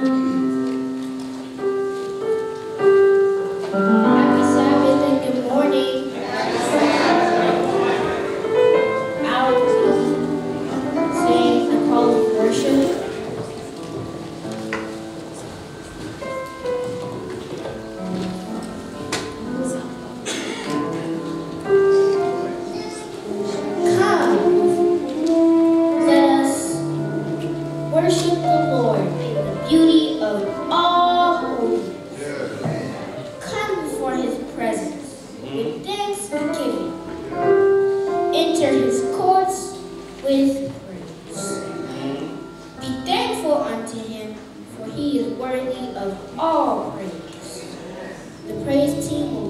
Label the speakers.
Speaker 1: Happy Sabbath and good morning. I'll sing the call of worship. Come, let us worship the Lord in the beauty of all holiness. Come before his presence with thanksgiving. Enter his courts with praise. Be thankful unto him, for he is worthy of all praise. The praise team will